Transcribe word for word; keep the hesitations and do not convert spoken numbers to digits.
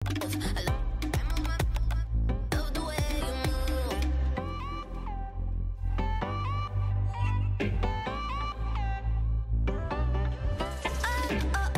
I love love the way you move. Oh, oh.